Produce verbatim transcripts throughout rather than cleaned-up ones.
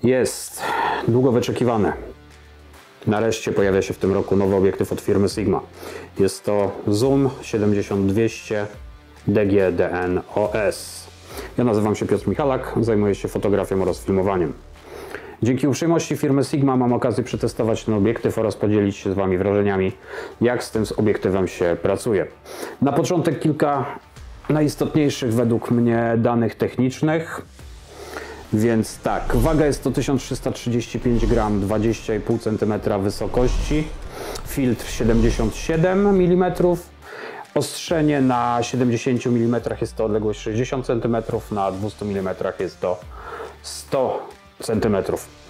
Jest długo wyczekiwane. Nareszcie pojawia się w tym roku nowy obiektyw od firmy Sigma. Jest to Zoom siedemdziesiąt dwieście D G D N O S. Ja nazywam się Piotr Michalak, zajmuję się fotografią oraz filmowaniem. Dzięki uprzejmości firmy Sigma mam okazję przetestować ten obiektyw oraz podzielić się z Wami wrażeniami, jak z tym obiektywem się pracuje. Na początek kilka najistotniejszych według mnie danych technicznych. Więc tak, waga jest to tysiąc trzysta trzydzieści pięć gramów, dwadzieścia i pół centymetra wysokości, filtr siedemdziesiąt siedem milimetrów, ostrzenie na siedemdziesięciu milimetrach jest to odległość sześćdziesiąt centymetrów, na dwustu milimetrach jest to sto centymetrów.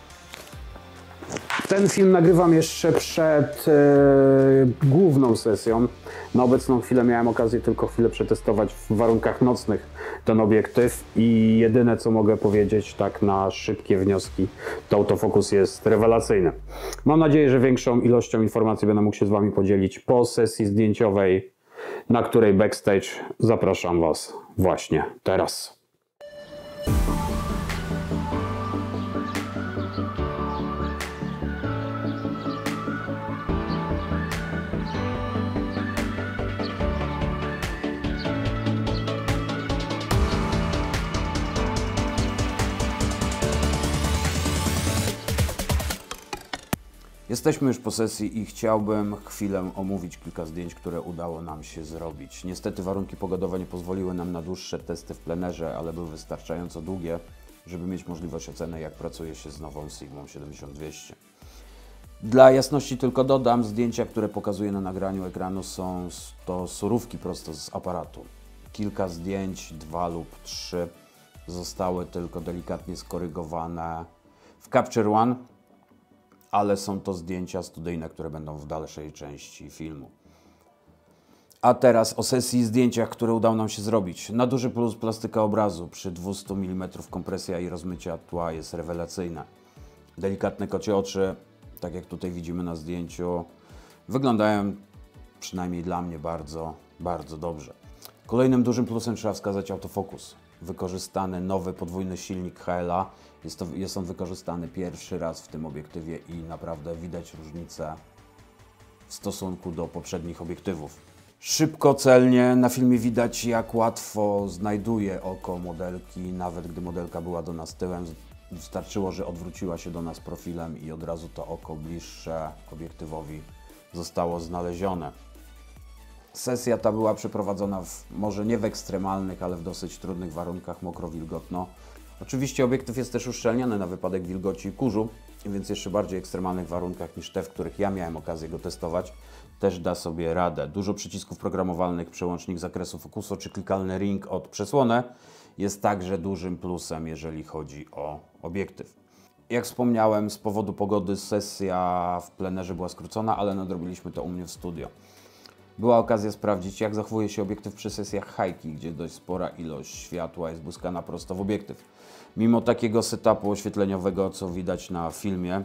Ten film nagrywam jeszcze przed yy, główną sesją. Na obecną chwilę miałem okazję tylko chwilę przetestować w warunkach nocnych ten obiektyw i jedyne co mogę powiedzieć tak na szybkie wnioski, to autofokus jest rewelacyjny. Mam nadzieję, że większą ilością informacji będę mógł się z Wami podzielić po sesji zdjęciowej, na której backstage zapraszam Was właśnie teraz. Jesteśmy już po sesji i chciałbym chwilę omówić kilka zdjęć, które udało nam się zrobić. Niestety warunki pogodowe nie pozwoliły nam na dłuższe testy w plenerze, ale były wystarczająco długie, żeby mieć możliwość oceny, jak pracuje się z nową Sigmą siedemdziesiąt dwieście. Dla jasności tylko dodam, zdjęcia, które pokazuję na nagraniu ekranu są to surówki prosto z aparatu. Kilka zdjęć, dwa lub trzy, zostały tylko delikatnie skorygowane w Capture One, ale są to zdjęcia studyjne, które będą w dalszej części filmu. A teraz o sesji i zdjęciach, które udało nam się zrobić. Na duży plus plastyka obrazu przy dwustu milimetrach kompresja i rozmycia tła jest rewelacyjna. Delikatne kocie oczy, tak jak tutaj widzimy na zdjęciu, wyglądają przynajmniej dla mnie bardzo, bardzo dobrze. Kolejnym dużym plusem trzeba wskazać autofokus. Wykorzystany nowy podwójny silnik H L A. Jest, to, jest on wykorzystany pierwszy raz w tym obiektywie i naprawdę widać różnicę w stosunku do poprzednich obiektywów. Szybko, celnie, na filmie widać, jak łatwo znajduje oko modelki, nawet gdy modelka była do nas tyłem. Wystarczyło, że odwróciła się do nas profilem i od razu to oko bliższe obiektywowi zostało znalezione. Sesja ta była przeprowadzona w, może nie w ekstremalnych, ale w dosyć trudnych warunkach, mokro-wilgotno. Oczywiście obiektyw jest też uszczelniony na wypadek wilgoci i kurzu, więc jeszcze bardziej ekstremalnych warunkach niż te, w których ja miałem okazję go testować, też da sobie radę. Dużo przycisków programowalnych, przełącznik zakresu fokusu czy klikalny ring od przesłony jest także dużym plusem, jeżeli chodzi o obiektyw. Jak wspomniałem, z powodu pogody sesja w plenerze była skrócona, ale nadrobiliśmy to u mnie w studio. Była okazja sprawdzić, jak zachowuje się obiektyw przy sesjach hajki, gdzie dość spora ilość światła jest błyskana prosto w obiektyw. Mimo takiego setupu oświetleniowego, co widać na filmie,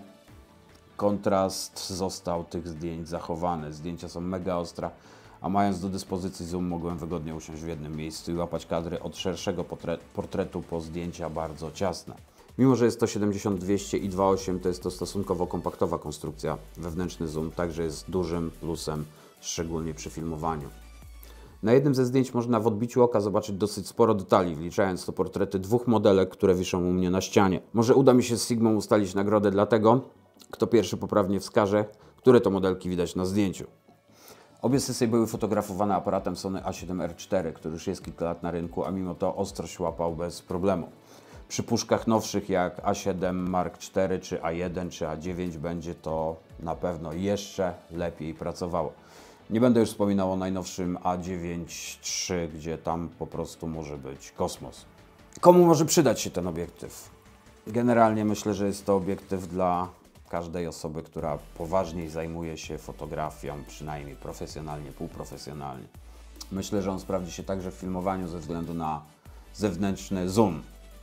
kontrast został tych zdjęć zachowany. Zdjęcia są mega ostre, a mając do dyspozycji zoom mogłem wygodnie usiąść w jednym miejscu i łapać kadry od szerszego portretu po zdjęcia bardzo ciasne. Mimo że jest to siedemdziesiąt dwieście i dwa osiem, to jest to stosunkowo kompaktowa konstrukcja. Wewnętrzny zoom także jest dużym plusem, szczególnie przy filmowaniu. Na jednym ze zdjęć można w odbiciu oka zobaczyć dosyć sporo detali, wliczając to portrety dwóch modelek, które wiszą u mnie na ścianie. Może uda mi się z Sigmą ustalić nagrodę dla tego, kto pierwszy poprawnie wskaże, które to modelki widać na zdjęciu. Obie sesje były fotografowane aparatem Sony A siedem R cztery, który już jest kilka lat na rynku, a mimo to ostrość łapał bez problemu. Przy puszkach nowszych jak A siedem Mark cztery, czy A jeden, czy A dziewięć będzie to na pewno jeszcze lepiej pracowało. Nie będę już wspominał o najnowszym A dziewięć trzy, gdzie tam po prostu może być kosmos. Komu może przydać się ten obiektyw? Generalnie myślę, że jest to obiektyw dla każdej osoby, która poważniej zajmuje się fotografią, przynajmniej profesjonalnie, półprofesjonalnie. Myślę, że on sprawdzi się także w filmowaniu ze względu na zewnętrzny zoom.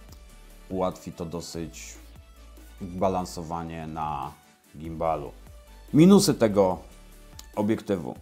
Ułatwi to dosyć balansowanie na gimbalu. Minusy tego obiektywu.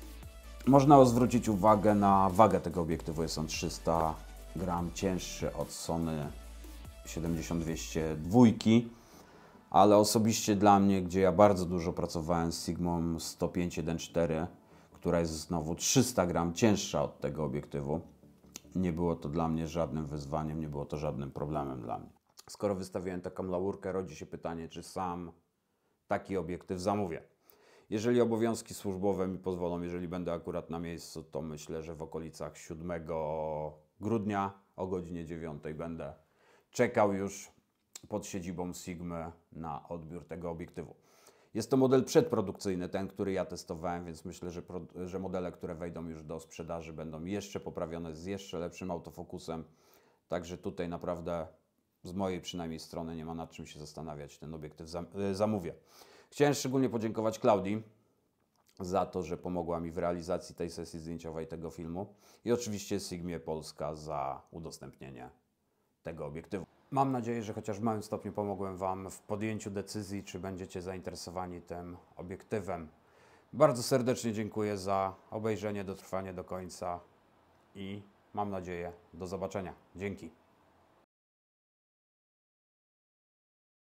Można zwrócić uwagę na wagę tego obiektywu. Jest on trzysta gramów cięższy od Sony siedemdziesiąt dwieście dwa, ale osobiście dla mnie, gdzie ja bardzo dużo pracowałem z Sigmą sto pięć jeden cztery, która jest znowu trzysta gram cięższa od tego obiektywu, nie było to dla mnie żadnym wyzwaniem, nie było to żadnym problemem dla mnie. Skoro wystawiłem taką laurkę, rodzi się pytanie, czy sam taki obiektyw zamówię. Jeżeli obowiązki służbowe mi pozwolą, jeżeli będę akurat na miejscu, to myślę, że w okolicach siódmego grudnia o godzinie dziewiątej będę czekał już pod siedzibą Sigmy na odbiór tego obiektywu. Jest to model przedprodukcyjny, ten, który ja testowałem, więc myślę, że, że modele, które wejdą już do sprzedaży, będą jeszcze poprawione z jeszcze lepszym autofokusem. Także tutaj naprawdę z mojej przynajmniej strony nie ma nad czym się zastanawiać, ten obiektyw zam zamówię. Chciałem szczególnie podziękować Klaudii za to, że pomogła mi w realizacji tej sesji zdjęciowej, tego filmu i oczywiście Sigmie Polska za udostępnienie tego obiektywu. Mam nadzieję, że chociaż w małym stopniu pomogłem Wam w podjęciu decyzji, czy będziecie zainteresowani tym obiektywem. Bardzo serdecznie dziękuję za obejrzenie, dotrwanie do końca i mam nadzieję do zobaczenia. Dzięki.